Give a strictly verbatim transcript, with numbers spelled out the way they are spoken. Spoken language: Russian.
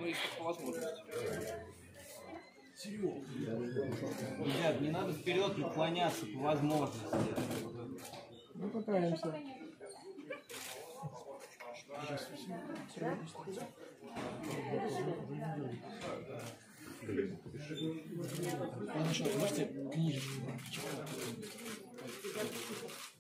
Ну, если по возможности. Ребят, не надо вперед наклоняться по возможности. Мы пытаемся. Ладно, что, можете книжечку?